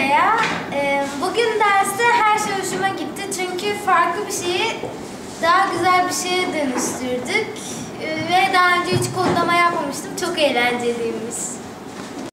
buraya. Bugün derste her şey hoşuma gitti çünkü farklı bir şeyi daha güzel bir şeye dönüştürdük. Ve daha önce hiç kodlama yapmamıştım. Çok eğlenceliymiş.